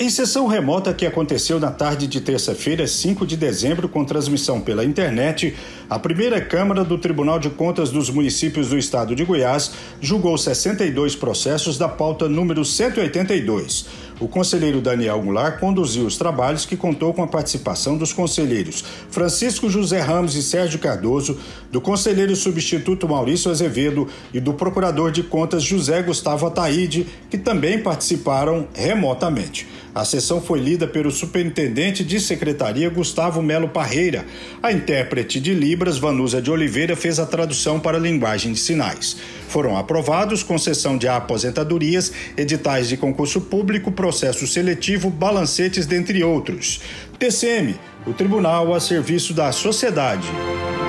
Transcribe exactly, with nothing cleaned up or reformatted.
Em sessão remota que aconteceu na tarde de terça-feira, cinco de dezembro, com transmissão pela internet, a primeira Câmara do Tribunal de Contas dos Municípios do Estado de Goiás julgou sessenta e dois processos da pauta número cento e oitenta e dois. O conselheiro Daniel Goulart conduziu os trabalhos, que contou com a participação dos conselheiros Francisco José Ramos e Sérgio Cardoso, do conselheiro substituto Maurício Azevedo e do procurador de contas José Gustavo Ataíde, que também participaram remotamente. A sessão foi lida pelo superintendente de secretaria Gustavo Melo Parreira. A intérprete de Libras, Vanusa de Oliveira, fez a tradução para a linguagem de sinais. Foram aprovados concessão de aposentadorias, editais de concurso público, processo seletivo, balancetes, dentre outros. T C M, o Tribunal a serviço da sociedade.